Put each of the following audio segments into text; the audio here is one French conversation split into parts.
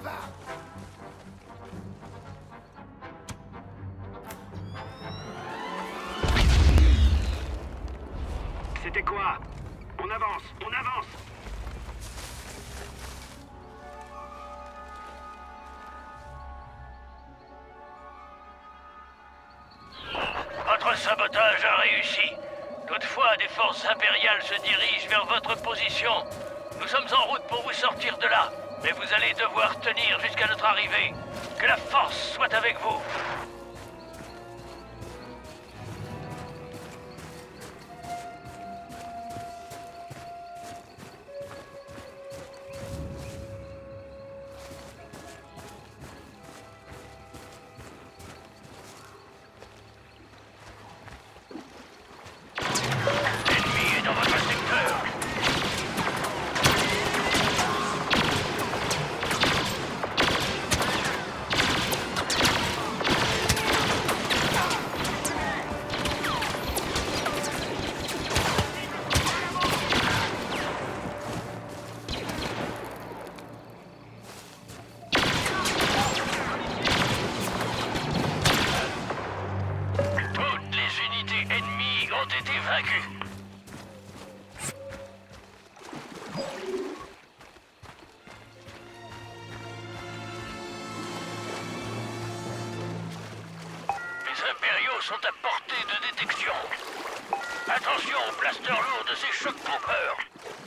C'était quoi? On avance, on avance! Votre sabotage a réussi. Toutefois, des forces impériales se dirigent vers votre position. Nous sommes en route pour vous sortir de là, mais vous allez devoir tenir jusqu'à notre arrivée. Que la force soit avec vous. L'ennemi est dans votre secteur. Toutes les unités ennemies ont été vaincues. Les impériaux sont à portée de détection. Attention aux blasters lourds de ces chocs pompeurs.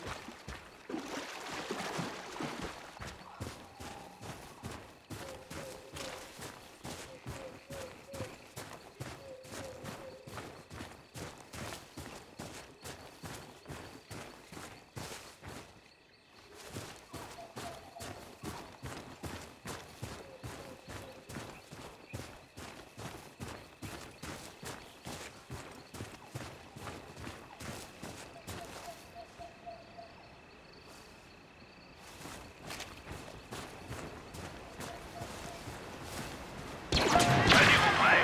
Tenez-vous prêts.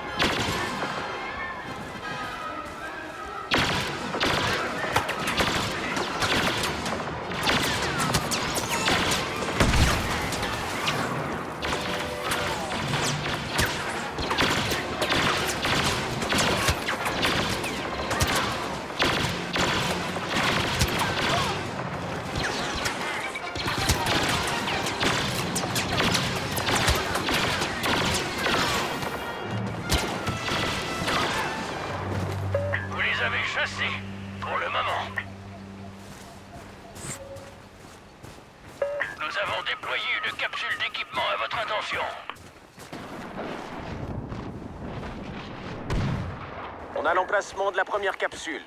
Vous les avez chassés, pour le moment. Nous avons déployé une capsule d'équipement à votre intention. On a l'emplacement de la première capsule.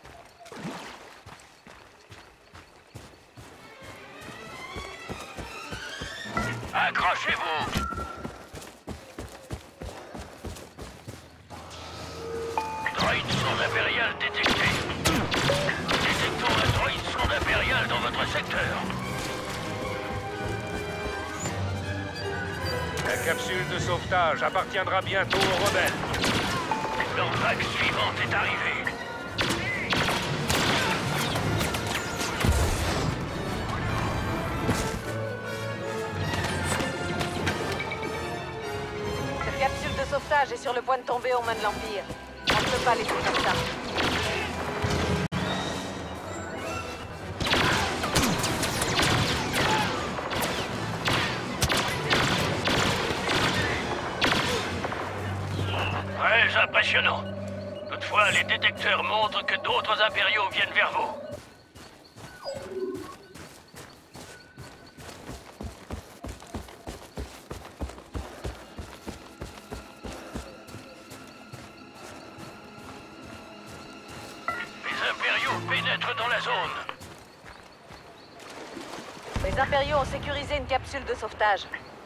Accrochez-vous. Droïde sonde impériale détectée. Détectons un droïde sonde impériale dans votre secteur. La capsule de sauvetage appartiendra bientôt aux rebelles. Leur vague suivante est arrivée. Cette capsule de sauvetage est sur le point de tomber aux mains de l'Empire. On ne peut pas laisser comme ça. Très impressionnant. Toutefois, les détecteurs montrent que d'autres impériaux viennent vers vous. Les impériaux pénètrent dans la zone. Les impériaux ont sécurisé une capsule de sauvetage.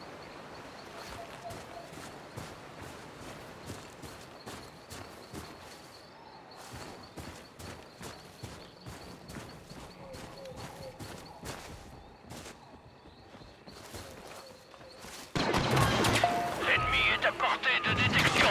L'ennemi est à portée de détection.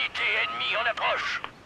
Unité ennemie en approche.